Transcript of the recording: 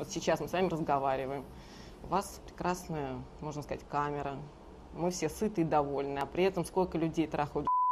Вот сейчас мы с вами разговариваем. У вас прекрасная, можно сказать, камера. Мы все сыты и довольны. А при этом сколько людей трахают